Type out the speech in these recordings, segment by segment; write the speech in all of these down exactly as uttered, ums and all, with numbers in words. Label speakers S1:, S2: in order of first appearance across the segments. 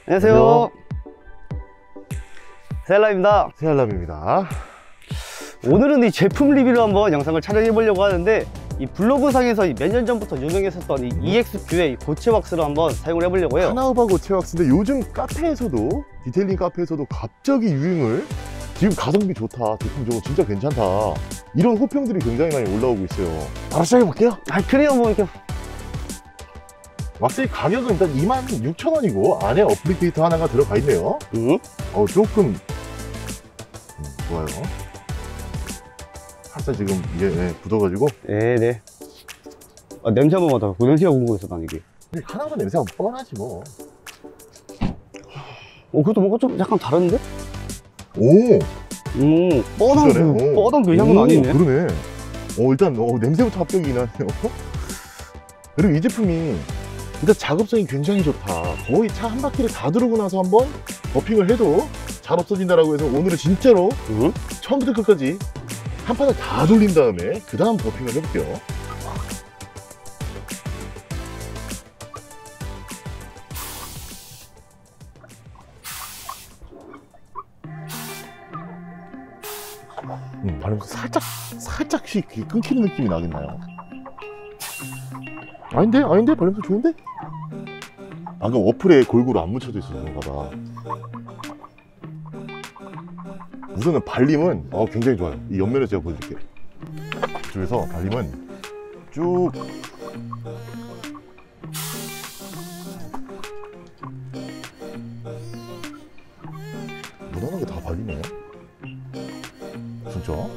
S1: 안녕하세요. 새알람입니다.
S2: 새알람입니다.
S1: 오늘은 이 제품 리뷰를 한번 영상을 촬영해 보려고 하는데, 이 블로그상에서 몇 년 전부터 유명했었던 이 이엑스뷰의 고체 왁스를 한번 사용을 해 보려고 해요.
S2: 카나우바 고체 왁스인데 요즘 카페에서도, 디테일링 카페에서도 갑자기 유행을, 지금 가성비 좋다, 제품적으로 진짜 괜찮다, 이런 호평들이 굉장히 많이 올라오고 있어요. 바로 시작해 볼게요.
S1: 아, 그래요. 뭐 이렇게
S2: 왁스의 가격은 일단 이만 육천 원이고 안에 어플리케이터 하나가 들어가 있네요.
S1: 음?
S2: 어 조금 음, 좋아요. 살짝 지금 이게 네, 굳어가지고.
S1: 네네. 아, 냄새 한번 맡아. 그 냄새가 궁금해서 난 이게.
S2: 카나우바 냄새가 뻔하지 뭐.
S1: 어, 그것도 뭔가 좀 약간 다른데?
S2: 오!
S1: 음, 뻔한 그, 뻔한 그 향은 아니네.
S2: 그러네. 어, 일단 어, 냄새부터 합격이긴 하네요. 그리고 이 제품이 일단 작업성이 굉장히 좋다. 거의 차 한 바퀴를 다 두르고 나서 한번 버핑을 해도 잘 없어진다라고 해서 오늘은 진짜로
S1: 음?
S2: 처음부터 끝까지 한 판을 다 돌린 다음에 그 다음 버핑을 해볼게요. 음, 발음에서 살짝 살짝씩 끊기는 느낌이 나긴 나요. 아닌데? 아닌데? 발냄새 좋은데? 아까 어플에 골고루 안 묻혀져 있어서 그런가 봐. 우선은 발림은 어, 굉장히 좋아요. 이 옆면에서 제가 보여드릴게요. 이쪽에서 발림은 쭉 무난하게 다 발리네. 진짜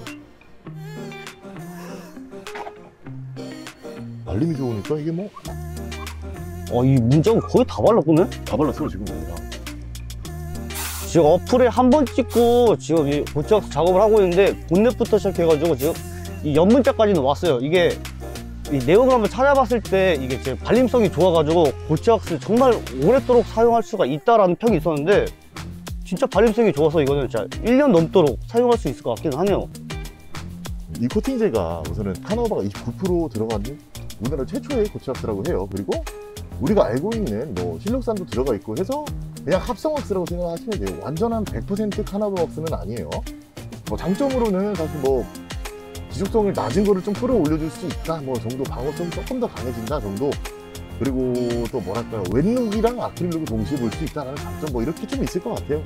S2: 발림이 좋으니까 이게 뭐
S1: 어, 이 문짝은 거의 다 발랐구네?
S2: 다 발랐어 지금. 뭔가
S1: 지금 어플에 한 번 찍고 지금 이 고체 왁스 작업을 하고 있는데, 본넷부터 시작해가지고 지금 이 옆문짝까지는 왔어요. 이게 이 내용을 한번 찾아봤을 때 이게 제 발림성이 좋아가지고 고체 왁스 정말 오랫도록 사용할 수가 있다라는 평이 있었는데, 진짜 발림성이 좋아서 이거는 진짜 일 년 넘도록 사용할 수 있을 것 같기는 하네요.
S2: 이 코팅제가 우선은 카나우바가 이십구 퍼센트 들어가는 우리나라 최초의 고체 왁스라고 해요. 그리고 우리가 알고 있는 뭐 실록산도 들어가 있고 해서 그냥 합성 왁스라고 생각하시면 돼요. 완전한 백 퍼센트 카나우바 왁스는 아니에요. 뭐 장점으로는 사실 뭐 지속성을 낮은 거를 좀 끌어올려줄 수 있다 뭐 정도, 방어성이 조금 더 강해진다 정도, 그리고 또 뭐랄까요, 웬룩이랑 아크릴룩을 동시에 볼 수 있다는 장점, 뭐 이렇게 좀 있을 것 같아요.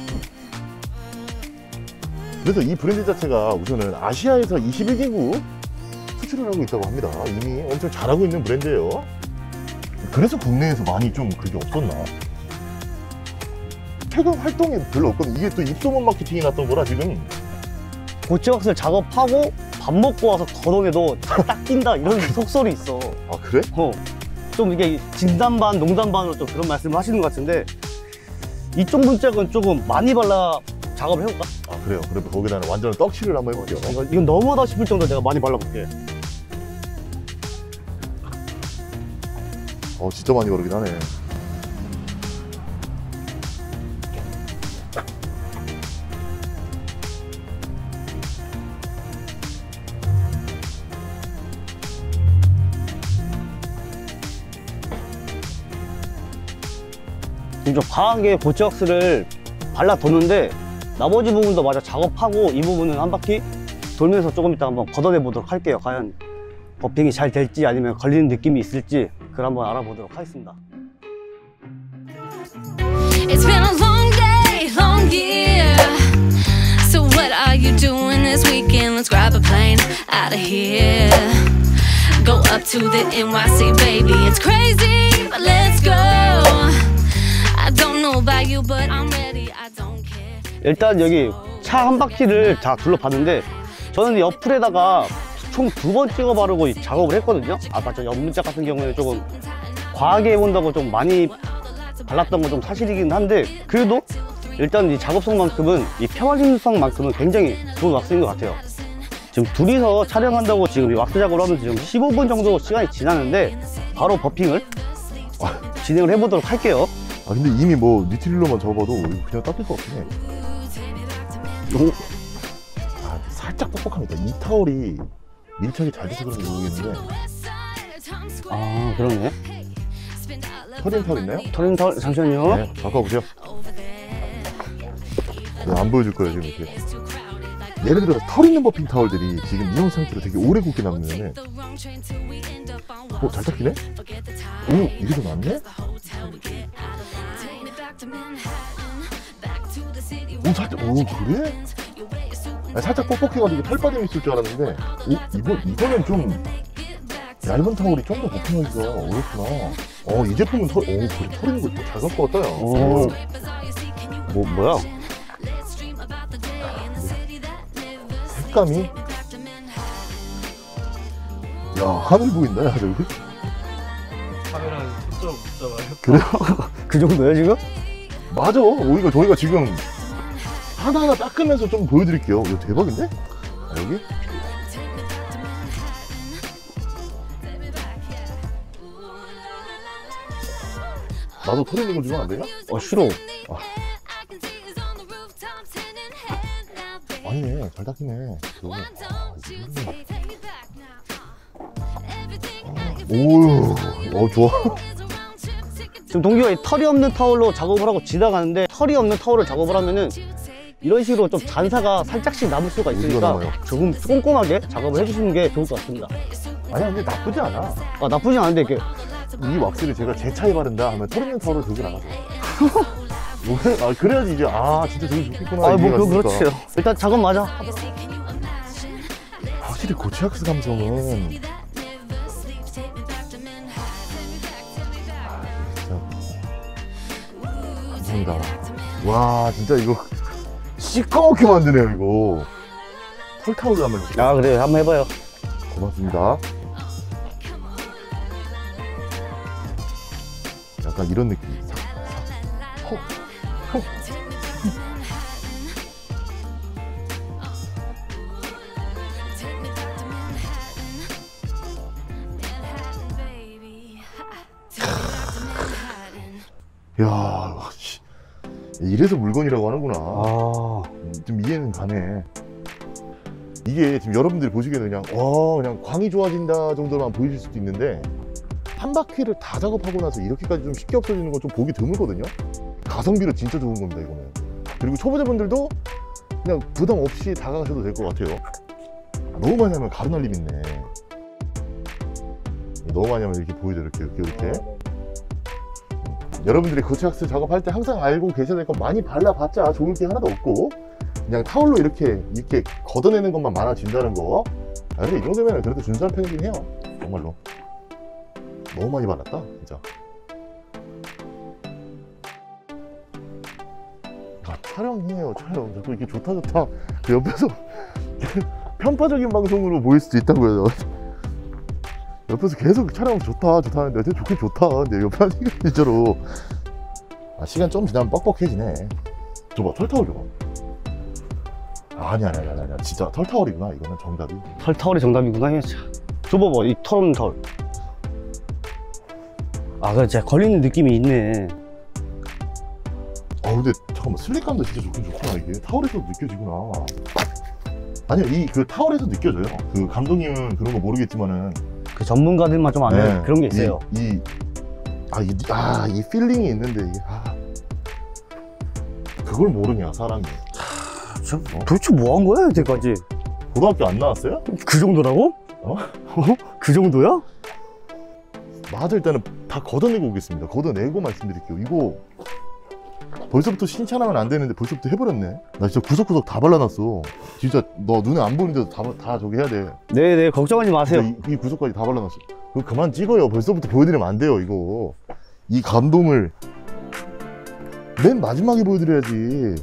S2: 그래서 이 브랜드 자체가 우선은 아시아에서 이십일 개국 수출을 하고 있다고 합니다. 이미 엄청 잘하고 있는 브랜드예요. 그래서 국내에서 많이 좀 그게 없었나. 최근 활동이 별로 없거든. 이게 또 입소문 마케팅이 났던 거라 지금.
S1: 고체 왁스를 작업하고 밥 먹고 와서 걷어내도 딱 낀다 이런 속설이 있어.
S2: 아 그래?
S1: 어, 좀 이게 진담 반 농담 반으로 좀 그런 말씀을 하시는 것 같은데, 이쪽 문짝은 조금 많이 발라 작업을 해볼까?
S2: 아 그래요? 그러면 거기다는 완전 떡칠을 한번 해볼게요.
S1: 이거, 이건 너무하다 싶을 정도로 내가 많이 발라볼게.
S2: 어 진짜 많이 바르긴 하네.
S1: 좀 과하게 고체 왁스를 발라뒀는데, 나머지 부분도 마저 작업하고 이 부분은 한 바퀴 돌면서 조금 이따 한번 걷어내 보도록 할게요. 과연 버핑이 잘 될지 아니면 걸리는 느낌이 있을지 그걸 한번 알아보도록 하겠습니다.
S3: It's been a long day, long year. So what are you doing this weekend? Let's grab a plane out of here. Go up to the N Y C, baby. It's crazy, but let's go. I don't know about you, but I'm ready. I don't care.
S1: 일단 여기 차 한 바퀴를 다 둘러봤는데, 저는 이 어플에다가 총 두 번 찍어 바르고 작업을 했거든요. 아까 저 옆문짝 같은 경우에는 조금 과하게 해본다고 좀 많이 발랐던 건 좀 사실이긴 한데, 그래도 일단 이 작업성만큼은, 이 평화심성만큼은 굉장히 좋은 왁스인 것 같아요. 지금 둘이서 촬영한다고 지금 이 왁스 작업을 하면서 지금 십오 분 정도 시간이 지났는데, 바로 버핑을 진행을 해보도록 할게요.
S2: 아 근데 이미 뭐 니트릴로만 접어도 그냥 닦일 것 같긴 해.
S1: 오.
S2: 아 살짝 뻑뻑합니다. 이 타월이 밀착이 잘 돼서 그런지 모르겠는데.
S1: 아 그러네.
S2: 터리는 타올 있나요?
S1: 터리는 타올 잠시만요.
S2: 네, 바꿔보세요. 네, 안 보여줄 거예요, 지금 이렇게. 예를 들어서 털 있는 버핑 타월들이 지금 이런 상태로 되게 오래 굽게 남으면은 어? 잘 닦이네? 오! 이게 더 낫네? 오 살짝 오 그래? 아니, 살짝 뻑뻑해가지고 털 빠짐이 있을 줄 알았는데 오? 이거, 이거는 좀 얇은 타월이 좀 더 버핑하기가 어렵구나. 어, 이 제품은 털, 오 그래 털 있는 거 잘 갖고 왔다 야.
S1: 오. 뭐, 뭐야?
S2: 색감이 야 하늘 보인다 야 저기.
S4: 카메라는 초점 못 잡아요.
S2: 그래요?
S1: 그 정도야, 지금?
S2: 맞아. 오히려 저희가 지금 하나하나 닦으면서 좀 보여드릴게요. 이거 대박인데? 아, 여기? 나도 털 있는 거 주면 안 되냐?
S1: 어, 싫어.
S2: 아. 아니네, 잘 닦이네. 저거. 오우, 어, 좋아.
S1: 지금 동기가 이 털이 없는 타월로 작업을 하고 지나가는데 털이 없는 타월을 작업을 하면은 이런 식으로 좀 잔사가 살짝씩 남을 수가
S2: 어디가
S1: 있으니까
S2: 남아요?
S1: 조금 꼼꼼하게 작업을 해주시는 게 좋을 것 같습니다.
S2: 아니야, 근데 나쁘지 않아.
S1: 아, 나쁘진 않은데 이게
S2: 이 왁스를 제가 제 차에 바른다 하면 털 있는 타월을 들고 나가죠. 아, 그래야지 이제, 아, 진짜 되게 좋겠구나.
S1: 아, 뭐
S2: 이해가
S1: 그
S2: 되니까.
S1: 그렇지요. 일단 작업 맞아.
S2: 확실히 고치학스 감성은 감사합니다. 와 진짜 이거 시꺼멓게 만드네요 이거. 털타올로 한번 해볼게요.
S1: 아, 그래, 한번 해봐요.
S2: 고맙습니다. 약간 이런 느낌. 사, 사, 헉, 헉. 야, 씨. 이래서 물건이라고 하는구나.
S1: 아,
S2: 음, 좀 이해는 가네. 이게 지금 여러분들이 보시기에는 그냥 와 그냥 광이 좋아진다 정도만 보이실 수도 있는데 한 바퀴를 다 작업하고 나서 이렇게까지 좀 쉽게 없어지는 건 좀 보기 드물거든요. 가성비로 진짜 좋은 겁니다 이거는. 그리고 초보자분들도 그냥 부담 없이 다가가셔도 될 것 같아요. 아, 너무 많이 하면 가루 날림 있네. 너무 많이 하면 이렇게 보이죠 이렇게 이렇게 이렇게. 여러분들이 고체학스 작업할 때 항상 알고 계셔야 될 건 많이 발라봤자 좋을 게 하나도 없고 그냥 타올로 이렇게 이렇게 걷어내는 것만 많아진다는 거. 아, 근데 이 정도면 그래도 준수한 편이긴 해요 정말로. 너무 많이 발랐다 진짜. 아 촬영해요 촬영. 자꾸 이렇게 좋다 좋다 그 옆에서 편파적인 방송으로 보일 수도 있다고요. 옆에서 계속 촬영 좋다 좋다 하는데 되게 좋긴 좋다. 근데 옆에 하니까 진짜로 아, 시간 좀 지나면 뻑뻑해지네. 줘봐 털타올 줘봐. 아니 아니 아니 아니 아니. 진짜 털타올이구나 이거는 정답이.
S1: 털 타월이 정답이구나. 해. 줘봐봐, 이 털 없는 타월. 아, 그래, 진짜 걸리는 느낌이 있네.
S2: 아 근데 잠깐만 슬릭감도 진짜 좋긴 좋구나. 이게 타월에서도 느껴지구나. 아니요 이 그 타월에서 느껴져요. 그 감독님은 그런 거 모르겠지만은
S1: 그 전문가들만 좀 아는
S2: 네,
S1: 그런 게 있어요.
S2: 이, 아, 이, 아, 이 필링이 있는데 이게 아, 그걸 모르냐 사람이.
S1: 저, 도대체 뭐 한 거야, 이제까지?
S2: 고등학교 안 나왔어요?
S1: 그 정도라고?
S2: 어?
S1: 어? 그 정도야?
S2: 맞아 일단은 다 걷어내고 오겠습니다. 걷어내고 말씀드릴게요. 이거 벌써부터 신차나면 안 되는데 벌써부터 해버렸네. 나 진짜 구석구석 다 발라놨어. 진짜 너 눈에 안 보이는데도 다, 다 저기 해야 돼.
S1: 네네, 걱정하지 마세요.
S2: 이, 이 구석까지 다 발라놨어. 그거 그만 찍어요. 벌써부터 보여드리면 안 돼요 이거. 이 감동을 맨 마지막에 보여드려야지.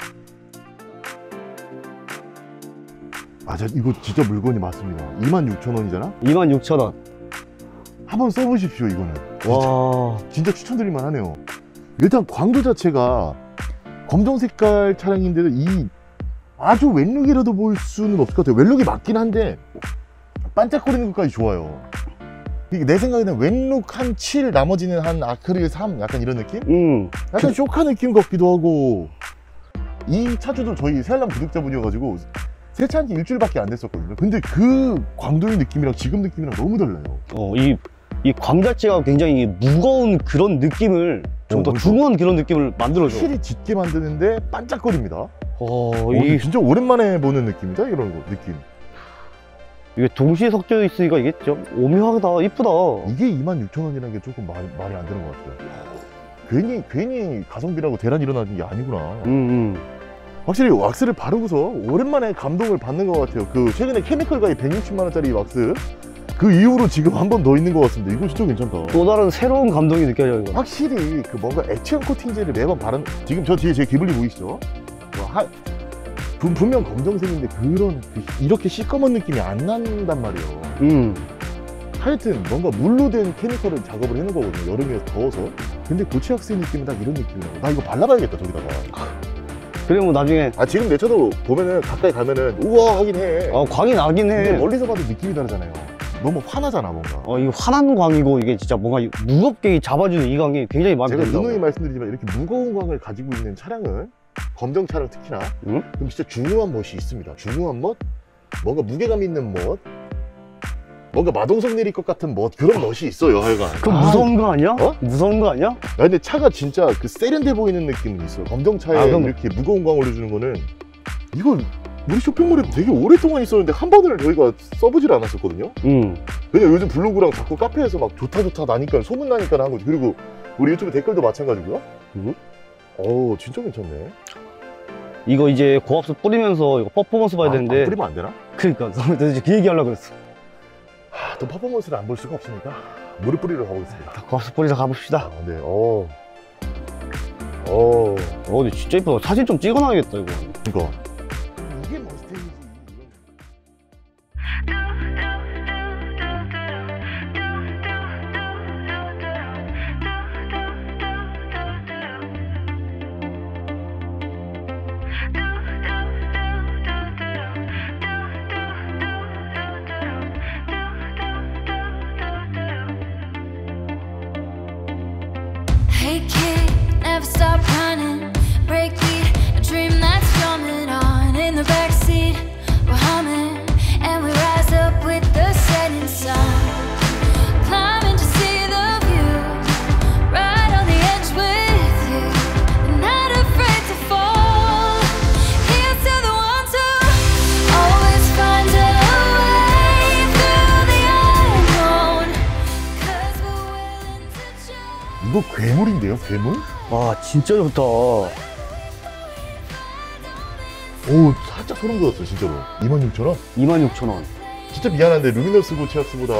S2: 아, 자, 이거 진짜 물건이 맞습니다. 이만 육천 원이잖아?
S1: 이만 육천 원.
S2: 한번 써보십시오, 이거는.
S1: 와,
S2: 진짜 추천드릴만 하네요. 일단 광도 자체가 검정 색깔 차량인데도 이 아주 왼룩이라도 볼 수는 없을 것 같아요. 왼룩이 맞긴 한데 반짝거리는 것까지 좋아요. 이게 내 생각에는 왼룩 한 칠, 나머지는 한 아크릴 삼, 약간 이런 느낌?
S1: 음.
S2: 약간 쇼카 느낌 같기도 하고. 이 차주도 저희 새알람 구독자분이어가지고 세차한 지 일주일밖에 안 됐었거든요. 근데 그 광도의 느낌이랑 지금 느낌이랑 너무 달라요.
S1: 어, 이 이 광 자체가 굉장히 무거운 그런 느낌을 좀
S2: 어,
S1: 더
S2: 그러니까.
S1: 중후한 그런 느낌을 만들어줘.
S2: 확실히 짙게 만드는데 반짝거립니다.
S1: 어,
S2: 오,
S1: 이게,
S2: 진짜 오랜만에 보는 느낌이다 이런 거 느낌.
S1: 이게 동시에 섞여 있으니까 이게 좀 오묘하다, 이쁘다.
S2: 이게 이만 육천 원이라는 게 조금 말이, 말이 안 되는 것 같아요. 괜히 괜히 가성비라고 대란 일어나는 게 아니구나.
S1: 음, 음.
S2: 확실히 왁스를 바르고서 오랜만에 감동을 받는 것 같아요. 그 최근에 케미컬가의 백육십만 원짜리 왁스 그 이후로 지금 한 번 더 있는 것 같습니다. 이거 진짜 괜찮다.
S1: 또 다른 새로운 감동이 느껴져요, 이거.
S2: 확실히 그 뭔가 액체형 코팅제를 매번 바른 지금 저 뒤에 제 기블리 보이시죠? 뭐 하, 분, 분명 검정색인데 그런 그 이렇게 시꺼먼 느낌이 안 난단 말이에요.
S1: 음.
S2: 하여튼 뭔가 물로 된 케미컬을 작업을 해놓은 거거든요. 여름이어서 더워서. 근데 고체 왁스의 느낌이 딱 이런 느낌이라고. 나 이거 발라봐야겠다 저기다가.
S1: 그리고 뭐 나중에,
S2: 아 지금 내 차도 보면은 가까이 가면은 우와 하긴 해.
S1: 어, 광이 나긴
S2: 근데
S1: 해.
S2: 멀리서 봐도 느낌이 다르잖아요. 너무 환하잖아 뭔가.
S1: 어, 이거 환한 광이고, 이게 진짜 뭔가 무겁게 잡아주는 이 광이 굉장히 마음에
S2: 제가
S1: 든다고.
S2: 누누이 말씀드리지만 이렇게 무거운 광을 가지고 있는 차량은 검정 차량 특히나
S1: 응?
S2: 그럼 진짜 중후한 멋이 있습니다. 중후한 멋, 뭔가 무게감 있는 멋, 뭔가 마동석 내릴 것 같은 멋 그런 멋이 있어요 하여간.
S1: 그
S2: 아,
S1: 무서운 거 아니야?
S2: 어?
S1: 무서운 거 아니야?
S2: 아, 근데 차가 진짜 그 세련돼 보이는 느낌이 있어요. 검정 차에
S1: 아, 그럼-
S2: 이렇게 무거운 광 올려주는 거는 이걸 우리 쇼핑몰에도 되게 오랫동안 있었는데 한 번을 저희가 써보질 않았었거든요.
S1: 응.
S2: 왜냐 요즘 블로그랑 자꾸 카페에서 막 좋다 좋다 나니까 소문 나니까 한 거지. 그리고 우리 유튜브 댓글도 마찬가지고요.
S1: 응?
S2: 어 진짜 괜찮네.
S1: 이거 이제 고압수 뿌리면서 이거 퍼포먼스 봐야
S2: 아,
S1: 되는데.
S2: 안 뿌리면 안 되나?
S1: 그러니까 나 이제 그 얘기 하려고 그랬어.
S2: 하, 또 퍼포먼스를 안 볼 수가 없으니까 물을 뿌리러 가보겠습니다.
S1: 고압수 뿌리자 가봅시다.
S2: 아, 네. 어. 어.
S1: 어, 근데 진짜 이쁘다. 사진 좀 찍어놔야겠다, 이거.
S2: 그니까. 이게 머스탱이지.
S3: Hey kid, never stop running. Breakbeat, a dream that's drumming on. In the backseat, we're humming, and we rise up with the setting sun. Climbing to see the view, right on the edge with you. Not afraid to fall. Here's to the ones who always find a way through the unknown. 'Cause we're willing to try.
S2: 이거 괴물인데요, 괴물?
S1: 와, 진짜 좋다.
S2: 오, 살짝 소름 돋았어, 진짜로. 이만 육천 원?
S1: 이만 육천 원.
S2: 진짜 미안한데, 루미너스 고체왁스보다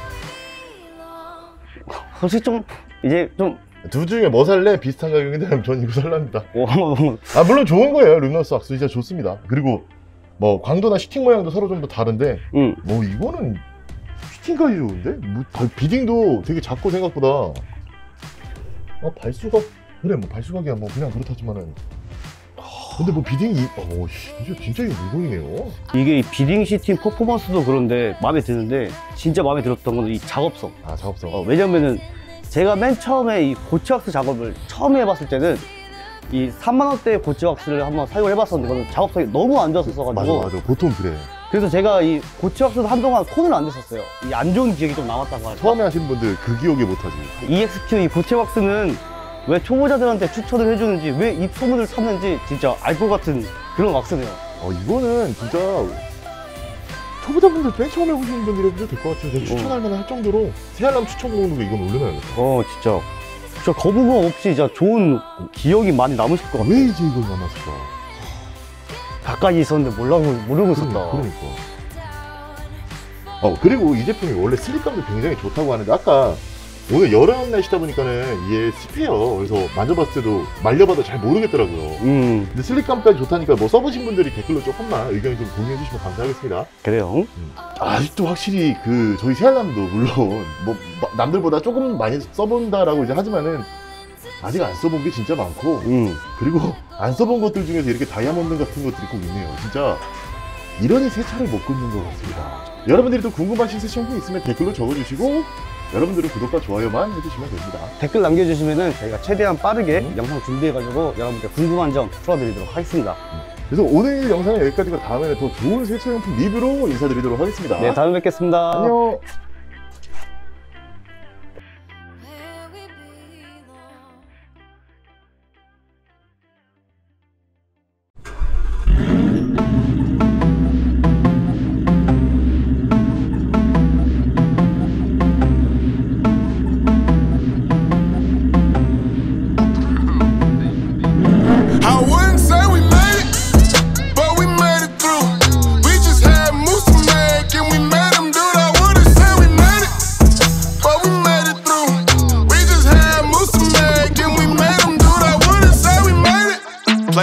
S1: 솔직히 좀, 이제 좀,
S2: 둘 중에 뭐 살래? 비슷한 가격인데, 전 이거 살랍니다.
S1: 어,
S2: 아, 물론 좋은 거예요, 루미너스 왁스. 진짜 좋습니다. 그리고, 뭐, 광도나 슈팅 모양도 서로 좀 더 다른데,
S1: 응.
S2: 뭐, 이거는 슈팅까지 좋은데? 뭐, 발- 비딩도 되게 작고 생각보다. 아, 발수각, 그래, 뭐, 발수각이야, 뭐, 그냥 그렇다지만은. 근데 뭐, 비딩이, 어, 진짜, 진짜 이거 물건이네요.
S1: 이게 이 비딩 시팅 퍼포먼스도 그런데 마음에 드는데, 진짜 마음에 들었던 건 이 작업성.
S2: 아, 작업성.
S1: 어, 왜냐면은, 제가 맨 처음에 이 고체왁스 작업을 처음 해봤을 때는, 이 삼만 원대 고체왁스를 한번 사용을 해봤었는데, 그거는 작업성이 너무 안 좋았어가지고.
S2: 맞아, 맞아. 보통 그래.
S1: 그래서 제가 이 고체왁스도 한동안 콘을 안 냈었어요. 이 안 좋은 기억이 좀 남았다고 할까.
S2: 처음에 하시는 분들 그 기억에 못하지.
S1: 이엑스큐 이 고체왁스는 왜 초보자들한테 추천을 해주는지, 왜 이 소문을 탔는지 진짜 알 것 같은 그런 왁스네요.
S2: 어, 이거는 진짜 초보자분들 맨 처음 해보시는 분들이 해도 될 것 같아요. 제가 추천할 만할 정도로 새알람 추천 목록에 이건 올려놔야겠다.
S1: 어, 진짜. 진짜 거부감 없이 진짜 좋은 기억이 많이 남으실 것 같아요.
S2: 왜 이제 이걸 만났을까?
S1: 가까이 있었는데 몰라고, 모르고 있었다.
S2: 그러니까. 어, 그리고 이 제품이 원래 슬립감도 굉장히 좋다고 하는데, 아까 오늘 여름 날씨다 보니까는 이게 습해요. 그래서 만져봤을 때도 말려봐도 잘 모르겠더라고요.
S1: 음,
S2: 근데 슬립감까지 좋다니까 뭐 써보신 분들이 댓글로 조금만 의견 좀 공유해 주시면 감사하겠습니다.
S1: 그래요.
S2: 아직도 확실히 그 저희 새알람도 물론 뭐 마- 남들보다 조금 많이 써본다라고 이제 하지만은 아직 안 써본 게 진짜 많고,
S1: 음,
S2: 그리고 안 써본 것들 중에서 이렇게 다이아몬드 같은 것들이 꼭 있네요. 진짜 이러니 새 차를 못 끊는 것 같습니다. 여러분들이 또 궁금하신 새商品 있으면 댓글로 적어주시고, 여러분들은 구독과 좋아요만 해주시면 됩니다.
S1: 댓글 남겨주시면은 저희가 최대한 빠르게
S2: 음.
S1: 영상 준비해가지고 여러분들 궁금한 점 풀어드리도록 하겠습니다.
S2: 그래서 오늘 영상은 여기까지고 다음에는 더 좋은 세차용품 리뷰로 인사드리도록 하겠습니다.
S1: 네, 다음에 뵙겠습니다.
S2: 안녕.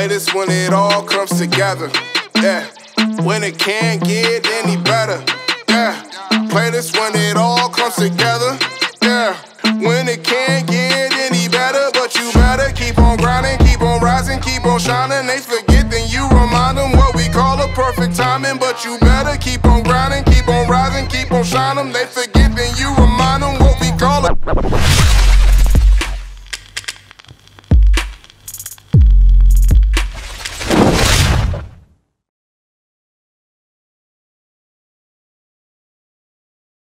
S5: Play this when it all comes together. Yeah, when it can't get any better. Yeah, play this when it all comes together. Yeah, when it can't get any better. But you better keep on grinding, keep on rising, keep on shining. They forget, then you remind them what we call a perfect timing. But you better keep on grinding, keep on rising, keep on shining. They forget, then you remind